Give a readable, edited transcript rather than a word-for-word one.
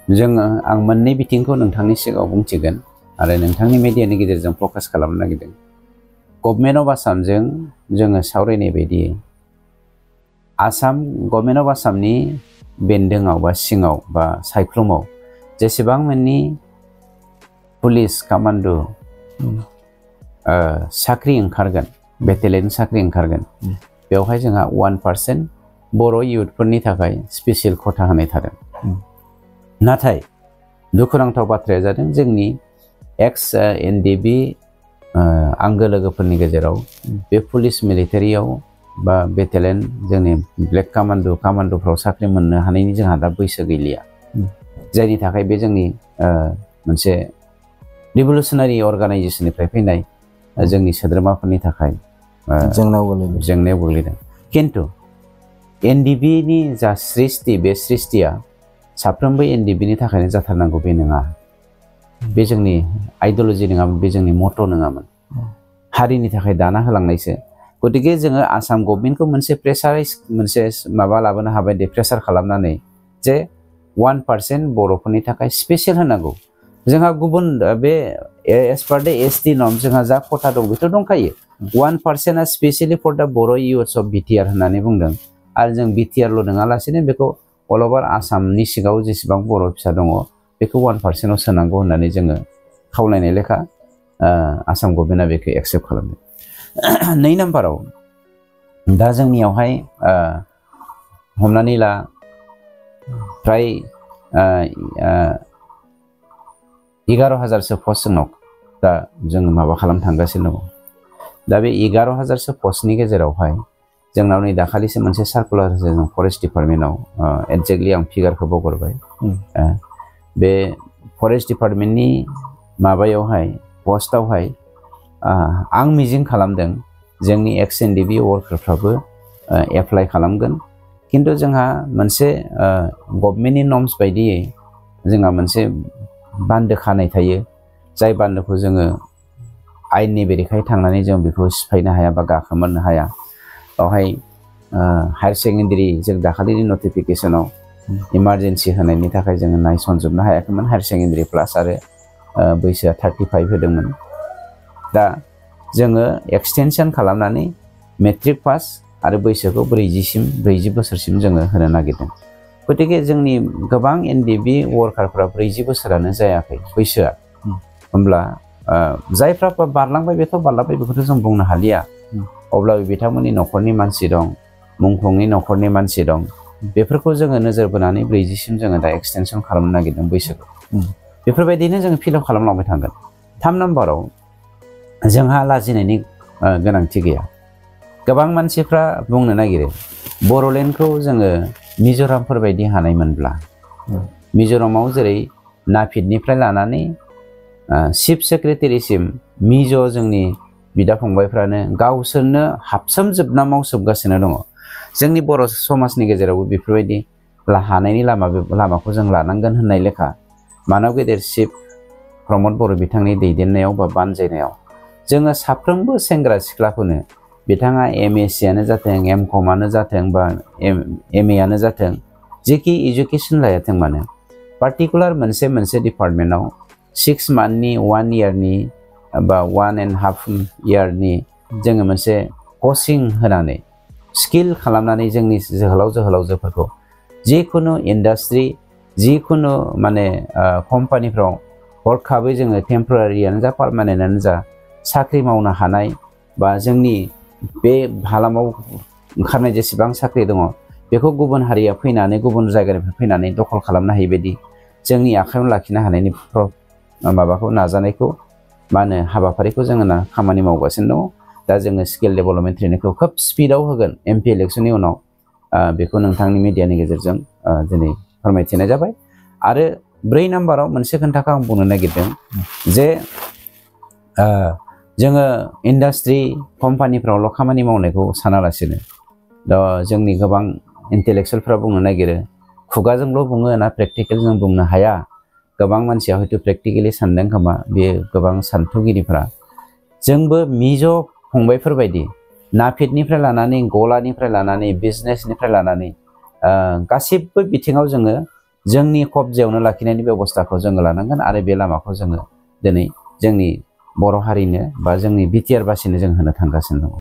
जोङो आं मोननै बिथिंखौ नोंथांनि सिगाङाव बुंथिगोन आरो नोंथांनि मिडियानि गेजेरजों फकास खालामनो नागिरदों। गभर्नमेन्ट अफ आसामजों जोङो सावरायनाय बायदि गभर्नमेन्ट अफ आसामनि बेन्दोङाव बा सिङाव बा सायख्लुमाव जेसेबां मानि पुलिस कामान्ड' साख्रि ओंखारगोन, बेटेलियन साख्रि ओंखारगोन, बेवहाय जोंहा 1% बर' इयुथफोरनि थाखाय स्पेसियेल खथा होनाय थादों। नाथाय दुखुनांथाव बाथ्राया जादों जोंनि एक्स NDB आंगो लोगोफोरनि गेजेराव बे पुलिस मिलिटारियाव बा बेटेलियन जोंनि ब्लेक कामान्ड'फ्राव साख्रि मोननो हानायनि जोंहा दा बैसो गैलिया, जायनि थाखाय बे जोंनि मोनसे रिभलिउसनारि अर्गानाइजेसननिफ्राय फैनाय जोंनि सोद्रोमाफोरनि थाखाय जेंनायाव गोग्लैदों। खिन्थु NDBनि जा सृष्टि, बे सृष्टिया साफ्रोमबो NDBनि थाखायनो जाथारनांगौ बे नङा। बे जोंनि आइडिय'लजि नङामोन, बे जोंनि मट' नङामोन, हारिनि थाखाय दाना होलांनायसो। गतिके जोङो आसाम गभर्नमेन्टखौ मोनसे माबा लाबोनो हाबाय दे, प्रेसार खालामनानै जे 1% बर'फोरनि थाखाय स्पेसियेल होनांगौ। जोंहा गुबुन बे एस पार द ST नर्म जोंहा जा खथा दं बेथ' दंखायो। 1%आ specially for the Bodo' youths of BTR होननानै बुंदों आरो जों BTRल' नङालासेनो बेखौ अल अभार आसामनि सिङाव जेसेबां बर' फिसा दङ बेखौ 1%आव सोनांगौ होननानै जोङो खावलायनाय लेखा आसाम गभर्नमेन्टआ बेखौ एक्सेप्ट खालामदों। 2 नाम्बाराव दा जोंनियावहाय हमनानै ला फ्राय 11,000सो पस्ट जोंनाव दा जों माबा खालामनो थांगासिनो दङ। दा बे 11,000सो पस्टनि गेजेरावहाय जोंनाव नै दाखालिसो मोनसे सार्कुलार होदों फरेस्ट डिपार्टमेन्टआव, एक्जेक्टलि आं फिगारखौ बावगारबाय। बे फरेस्ट डिपार्टमेन्टनि माबायावहाय पस्टआवहाय आं मिजिं खालामदों जोंनि एक्स NDB वर्कारफ्राबो एप्लाइ खालामगोन। खिन्थु जोंहा मोनसे गभर्नमेन्टनि नर्म्स बायदियै जोंहा मोनसे बान्दो खानाय थायो, जाय बान्दोखौ जोङो आयेननि बेरेखायै थांनानै जों बेखौ सिफायनो हाया बा गाखोमोरनो हाया। बेवहाय हायार सेकेन्डारि जों दाखालिनि नटिफिकेसनाव इमारजेन्सि होनायनि थाखाय जोङो नायसनजोबनो हायाखैमोन। हायार सेकेन्डारि प्लास आरो बैसोआ 35 होदोंमोन। दा जोङो एक्सटेनसन खालामनानै मेट्रिक पास आरो बैसोखौ 40 बोसोरसिम जोङो होनो नागिरदों। गतिके जोंनि गोबां NDB वर्कारफ्रा 40 बोसोरानो जायाखै बैसोआ। होमब्ला जायफ्रा बारलांबाय बेथ' बारलांबाय, बेखौथ' जों बुंनो हालिया। अब्लाबो बिथांमोननि न'खरनि मानसि दं, मुंख्लंनि न'खरनि मानसि दं, बेफोरखौ जोङो नोजोर बोनानै 40सिम जोङो दा एक्सटेनसन खालामनो नागिरदों बैसोखौ। बेफोरबायदिनो जोङो फिलआप खालामलांबाय थांगोन। 3 नाम्बाराव जोंहा लाजिनायनि गोनांथि गैया। गोबां मानसिफ्रा बुंनो नागिरो बर'लेण्डखौ जोङो मिज'रामफोर बायदि हानायमोनब्ला, मिज'रामाव जेरै नाफिदनिफ्राय लानानै चिफ सेक्रेटारिसिम मिज' जोंनि बिदा फंबायफ्रानो गावसोरनो हाबसोमजोबना मावसोमगासिनो दङ। जोंनि बर' समाजनि गेजेरावबो बेफोरबायदि हानायनि लामाखौ जों लानांगोन होननाय लेखा मानव गेदेर चिफ प्रमद बर' बिथांनि दैदेननायाव बा बानजायनायाव जोङो साफ्रोमबो सेंग्रा सिख्लाफोरनो, बिथाङा MSc आनो जाथों, MCom आनो जाथों बा MA आनो जाथों, जेखि एजुकेसन लायाथों मानो, पार्टिकुलार मोनसे डिपार्टमेन्टआव 6 मान्थनि 1 इयारनि बा 1.5 इयारनि जोङो मोनसे कचिं होनानै स्किल खालामनानै जोंनि जोहोलावजोफोरखौ जिखुनु इन्डास्ट्रि, जिखुनु माने कम्पानिफ्राव हरखाबै जोङो टेम्परारियानो जा पार्मानेन्टआनो जा साख्रि मावनो हानाय, बा जोंनि बे हालामाव ओंखारनाय जेसेबां साख्रि दङ बेखौ गुबुन हारिया फैनानै, गुबुन जायगानिफ्राय फैनानै दखल खालामनो हायि बायदि जोंनि आखायाव लाखिनो हानायनि माबाखौ नाजानायखौ मा होनो हाबाफारिखौ जोङो खामानि मावगासिनो दङ। दा जोङो स्किल डेभेलपमेन्ट ट्रेनिंखौ खोब स्पिडआव होगोन MP इलेक्सननि उनाव। बेखौ नोंथांनि मिडियानि गेजेरजों दिनै फोरमायथिनाय जाबाय। आरो 4 नाम्बाराव मोनसे खोथाखौ आं बुंनो नागिरदों जे जोङो इन्डास्ट्रि कम्पानिफ्रावल' खामानि मावनायखौ सानालासिनो दा जोंनि गोबां इन्टेलेक्सुयेलफ्रा बुंनो नागिरो खुगाजोंल' बुङो ना प्रेक्टिकेलजों बुंनो हाया। गोबां मानसिया हयथ' प्रेक्टिकेलि सानदों खोमा, बे गोबां सान्थौगिरिफ्रा। जोंबो मिज' फंबायफोरबायदि नाफिदनिफ्राय लानानै, गलानिफ्राय लानानै, बिजनेसनिफ्राय लानानै गासिबो बिथिङाव जोङो जोंनि कब्जायावनो लाखिनायनि बेबस्थाखौ जोङो लानांगोन आरो बे लामाखौ जोङो दिनै जोंनि बर' हारिनो बा जोंनि बिटिआर बासिनो जों होनो थांगासिनो दङ।